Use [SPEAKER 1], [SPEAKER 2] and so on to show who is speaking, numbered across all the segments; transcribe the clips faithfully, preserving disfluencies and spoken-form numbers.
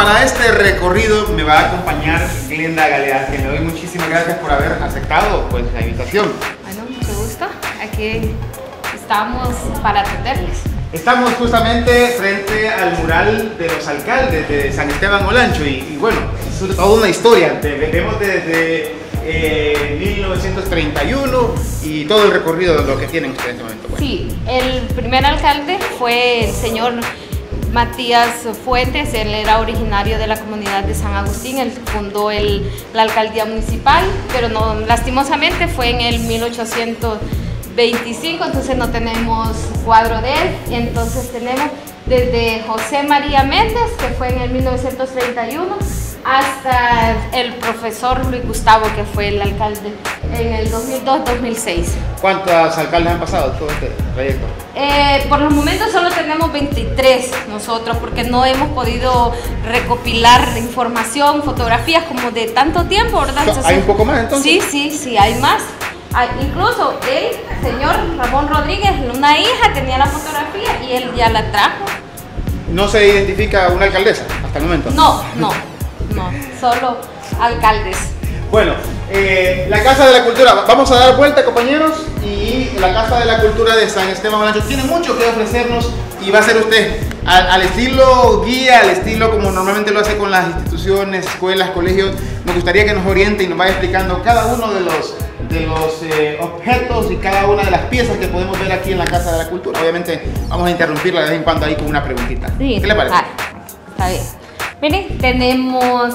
[SPEAKER 1] para este recorrido me va a acompañar Glenda Galeaz, que le doy muchísimas gracias por haber aceptado pues, la invitación.
[SPEAKER 2] Bueno, mucho gusto. Aquí estamos para atenderles.
[SPEAKER 1] Estamos justamente frente al mural de los alcaldes de San Esteban Olancho y, y bueno, es toda una historia. Vemos desde eh, mil novecientos treinta y uno y todo el recorrido de lo que tienen ustedes en este momento. Bueno.
[SPEAKER 2] Sí, el primer alcalde fue el señor Matías Fuentes. Él era originario de la comunidad de San Agustín. Él fundó el, la alcaldía municipal, pero no, lastimosamente fue en el mil ochocientos veinticinco, entonces no tenemos cuadro de él. Entonces tenemos desde José María Méndez, que fue en el mil novecientos treinta y uno, hasta el profesor Luis Gustavo, que fue el alcalde en el dos mil dos dos mil seis.
[SPEAKER 1] ¿Cuántos alcaldes han pasado todo este trayecto?
[SPEAKER 2] Eh, por los momentos solo tenemos veintitrés nosotros, porque no hemos podido recopilar información, fotografías como de tanto tiempo, ¿verdad?
[SPEAKER 1] Entonces, ¿hay un poco más entonces?
[SPEAKER 2] Sí, sí, sí, hay más. Ah, incluso el señor Ramón Rodríguez, una hija, tenía la fotografía y él ya la trajo.
[SPEAKER 1] ¿No se identifica una alcaldesa hasta el momento?
[SPEAKER 2] No, no, no, solo alcaldes.
[SPEAKER 1] Bueno, eh, la Casa de la Cultura, vamos a dar vuelta, compañeros, y la Casa de la Cultura de San Esteban Olancho tiene mucho que ofrecernos y va a ser usted al, al estilo guía, al estilo como normalmente lo hace con las instituciones, escuelas, colegios. Nos gustaría que nos oriente y nos vaya explicando cada uno de los de los eh, objetos y cada una de las piezas que podemos ver aquí en la Casa de la Cultura. Obviamente vamos a interrumpirla de vez en cuando ahí con una preguntita.
[SPEAKER 2] Sí,
[SPEAKER 1] ¿qué le parece?
[SPEAKER 2] Vale, está bien. Miren, tenemos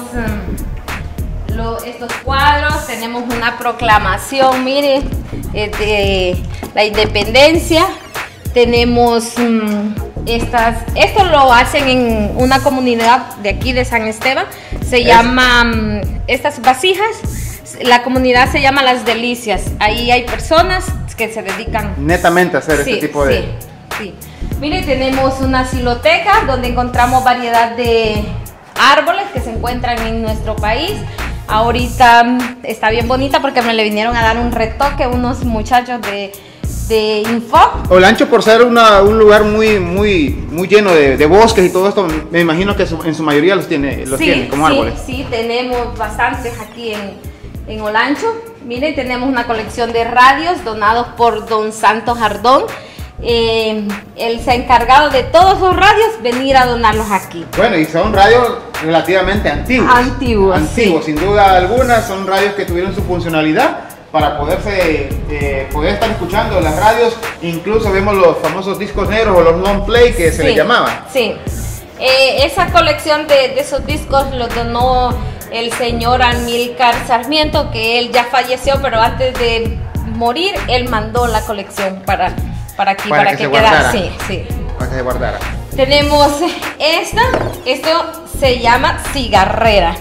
[SPEAKER 2] um, lo, estos cuadros, tenemos una proclamación, miren, eh, de la independencia. Tenemos um, estas, esto lo hacen en una comunidad de aquí de San Esteban, se es. llama um, estas vasijas. La comunidad se llama Las Delicias. Ahí hay personas que se dedican
[SPEAKER 1] netamente a hacer
[SPEAKER 2] sí,
[SPEAKER 1] este tipo de...
[SPEAKER 2] Sí, sí. Mire, tenemos una siloteca donde encontramos variedad de árboles que se encuentran en nuestro país. Ahorita está bien bonita porque me le vinieron a dar un retoque unos muchachos de, de Info.
[SPEAKER 1] Olancho, por ser una, un lugar muy, muy, muy lleno de, de bosques y todo esto, me imagino que su, en su mayoría los tiene, los
[SPEAKER 2] sí,
[SPEAKER 1] tiene como
[SPEAKER 2] sí,
[SPEAKER 1] árboles.
[SPEAKER 2] Sí, tenemos bastantes aquí en... En Olancho. Miren, tenemos una colección de radios donados por don Santos Ardón. Eh, él se ha encargado de todos los radios venir a donarlos aquí.
[SPEAKER 1] Bueno, y son radios relativamente antiguos.
[SPEAKER 2] Antiguos.
[SPEAKER 1] Antiguos, sí. Sin duda alguna, son radios que tuvieron su funcionalidad para poderse, eh, poder estar escuchando las radios. Incluso vemos los famosos discos negros o los long play que se
[SPEAKER 2] sí,
[SPEAKER 1] les llamaba.
[SPEAKER 2] Sí. Eh, esa colección de, de esos discos los donó el señor Amílcar Sarmiento, que él ya falleció, pero antes de morir, él mandó la colección para, para aquí, para, para que, que quedara. Sí, sí.
[SPEAKER 1] Para que se guardara.
[SPEAKER 2] Tenemos esta, esto se llama cigarrera.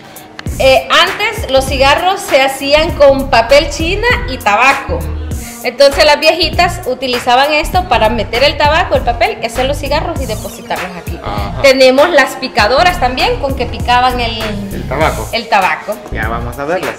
[SPEAKER 2] Eh, antes los cigarros se hacían con papel china y tabaco. Entonces las viejitas utilizaban esto para meter el tabaco, el papel, hacer los cigarros y depositarlos aquí. Ajá. Tenemos las picadoras también con que picaban el,
[SPEAKER 1] el tabaco.
[SPEAKER 2] El tabaco.
[SPEAKER 1] Ya vamos a verlas.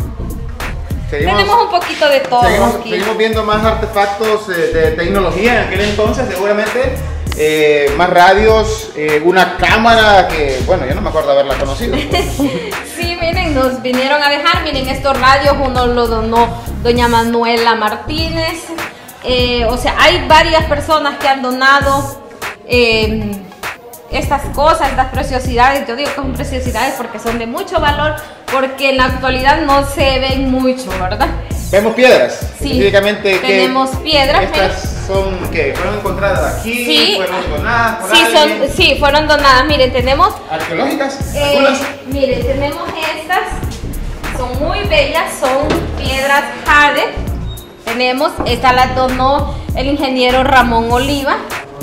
[SPEAKER 2] Seguimos, Tenemos un poquito de todo
[SPEAKER 1] seguimos,
[SPEAKER 2] aquí.
[SPEAKER 1] Seguimos viendo más artefactos eh, de tecnología en aquel entonces, seguramente. Eh, más radios, eh, una cámara que, bueno, yo no me acuerdo haberla conocido.
[SPEAKER 2] Sí, miren, nos vinieron a dejar, miren estos radios, uno lo donó doña Manuela Martínez. Eh, o sea, hay varias personas que han donado eh, estas cosas, estas preciosidades. Yo digo que son preciosidades porque son de mucho valor, porque en la actualidad no se ven mucho, ¿verdad?
[SPEAKER 1] Vemos piedras.
[SPEAKER 2] Sí,
[SPEAKER 1] específicamente
[SPEAKER 2] tenemos piedras.
[SPEAKER 1] Estas son, ¿qué? ¿Fueron encontradas aquí?
[SPEAKER 2] Sí.
[SPEAKER 1] ¿Fueron donadas por
[SPEAKER 2] sí, son, sí, fueron donadas. Miren, tenemos...
[SPEAKER 1] ¿Arqueológicas?
[SPEAKER 2] Eh, miren, tenemos estas. Son muy bellas, son piedras jade. Tenemos, esta la donó el ingeniero Ramón Oliva.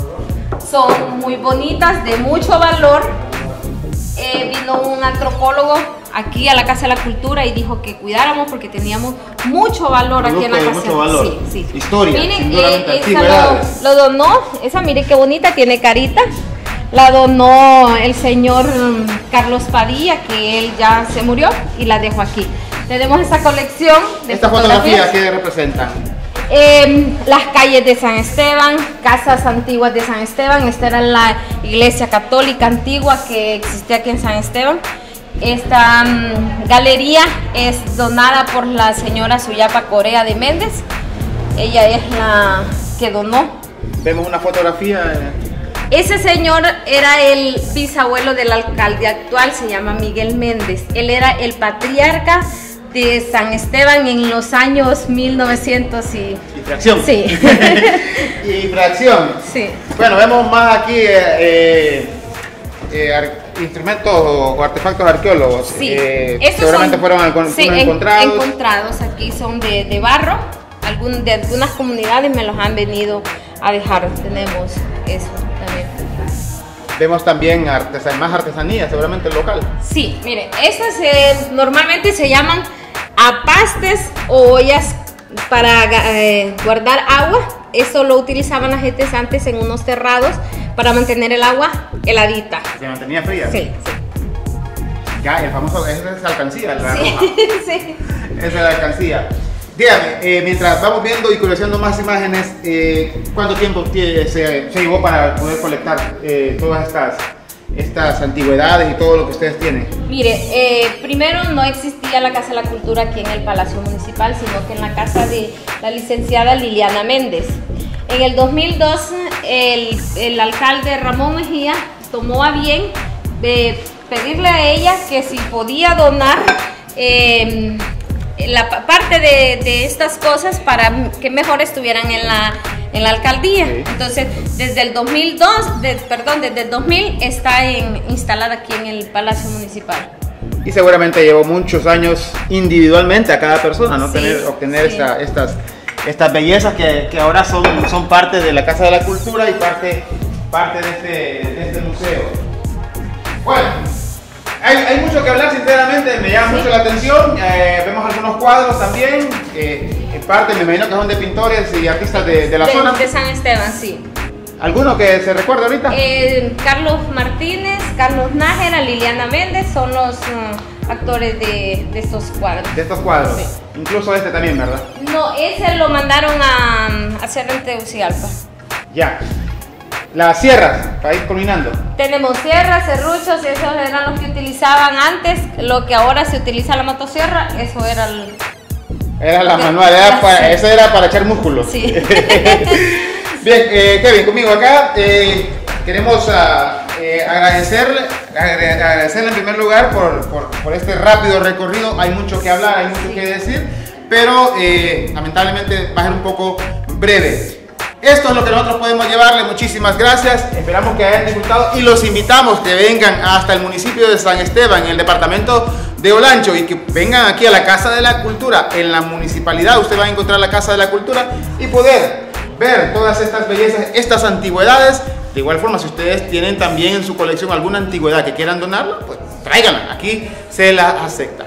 [SPEAKER 2] Son muy bonitas, de mucho valor. Eh, vino un antropólogo aquí a la Casa de la Cultura y dijo que cuidáramos porque teníamos mucho valor aquí en la casa.
[SPEAKER 1] Mucho valor.
[SPEAKER 2] Sí, sí.
[SPEAKER 1] Historia.
[SPEAKER 2] Miren, eh, esa lo, lo donó, esa miren qué bonita, tiene carita. La donó el señor Carlos Padilla, que él ya se murió y la dejó aquí. Tenemos esta colección de
[SPEAKER 1] ¿Esta fotografía qué representan?
[SPEAKER 2] Eh, las calles de San Esteban, casas antiguas de San Esteban. Esta era la iglesia católica antigua que existía aquí en San Esteban. Esta um, galería es donada por la señora Suyapa Corea de Méndez. Ella es la que donó.
[SPEAKER 1] Vemos una fotografía.
[SPEAKER 2] Ese señor era el bisabuelo del alcalde actual, se llama Miguel Méndez. Él era el patriarca de San Esteban en los años mil novecientos y...
[SPEAKER 1] Y fracción.
[SPEAKER 2] Sí.
[SPEAKER 1] Y fracción.
[SPEAKER 2] Sí.
[SPEAKER 1] Bueno, vemos más aquí eh, eh, instrumentos o artefactos arqueólogos.
[SPEAKER 2] Sí.
[SPEAKER 1] Eh,
[SPEAKER 2] Estos
[SPEAKER 1] seguramente
[SPEAKER 2] son,
[SPEAKER 1] fueron algún,
[SPEAKER 2] sí, en,
[SPEAKER 1] encontrados.
[SPEAKER 2] encontrados. Aquí son de, de barro. Algún, de algunas comunidades me los han venido a dejar. Tenemos eso también.
[SPEAKER 1] Vemos también artesan más artesanía, seguramente local.
[SPEAKER 2] Sí, mire, estas eh, normalmente se llaman apastes o ollas para eh, guardar agua. Eso lo utilizaban las gentes antes en unos terrados para mantener el agua heladita.
[SPEAKER 1] ¿Se mantenía fría?
[SPEAKER 2] Sí, sí.
[SPEAKER 1] Ya, el famoso, esa es la alcancía, la
[SPEAKER 2] Sí,
[SPEAKER 1] roja.
[SPEAKER 2] sí.
[SPEAKER 1] Esa es la alcancía. Dígame, eh, mientras vamos viendo y curioseando más imágenes, eh, ¿cuánto tiempo se, se llevó para poder colectar eh, todas estas, estas antigüedades y todo lo que ustedes tienen?
[SPEAKER 2] Mire, eh, primero no existía la Casa de la Cultura aquí en el Palacio Municipal, sino que en la casa de la licenciada Liliana Méndez. En el dos mil dos, el, el alcalde Ramón Mejía tomó a bien de pedirle a ella que si podía donar eh, la parte de, de estas cosas para que mejor estuvieran en la, en la alcaldía. Sí. Entonces, desde el dos mil dos, de, perdón, desde el dos mil está en, instalada aquí en el Palacio Municipal.
[SPEAKER 1] Y seguramente llevó muchos años individualmente a cada persona, ¿no?
[SPEAKER 2] Sí,
[SPEAKER 1] Tener, obtener
[SPEAKER 2] sí.
[SPEAKER 1] esta, estas, estas bellezas que, que ahora son, son parte de la Casa de la Cultura y parte, parte de, este, de este museo. Bueno, hay, hay mucho que hablar, sinceramente, me llama sí. mucho la atención. Eh, vemos algunos cuadros también, eh, en parte me imagino que son de pintores y artistas de, de la
[SPEAKER 2] de,
[SPEAKER 1] zona.
[SPEAKER 2] De San Esteban, sí.
[SPEAKER 1] ¿Alguno que se recuerde ahorita?
[SPEAKER 2] Eh, Carlos Martínez, Carlos Nájera, Liliana Méndez son los uh, actores de, de estos cuadros.
[SPEAKER 1] De estos cuadros, sí. Incluso este también, ¿verdad?
[SPEAKER 2] No, ese lo mandaron a, a hacer en Tegucigalpa.
[SPEAKER 1] Ya. Las sierras, para ir culminando.
[SPEAKER 2] Tenemos sierras, serruchos, esos eran los que utilizaban antes. Lo que ahora se utiliza la motosierra, eso era el...
[SPEAKER 1] Era la manual, era para, eso era para echar músculo.
[SPEAKER 2] Sí.
[SPEAKER 1] Bien, eh, Kevin, conmigo acá. Eh, queremos uh, eh, agradecerle, agradecerle en primer lugar por, por, por este rápido recorrido. Hay mucho que hablar, hay mucho sí. que decir, pero eh, lamentablemente va a ser un poco breve. Esto es lo que nosotros podemos llevarle. Muchísimas gracias. Esperamos que hayan disfrutado y los invitamos que vengan hasta el municipio de San Esteban, en el departamento de Olancho, y que vengan aquí a la Casa de la Cultura. En la municipalidad usted va a encontrar la Casa de la Cultura y poder ver todas estas bellezas, estas antigüedades. De igual forma, si ustedes tienen también en su colección alguna antigüedad que quieran donarla, pues tráiganla. Aquí se la acepta.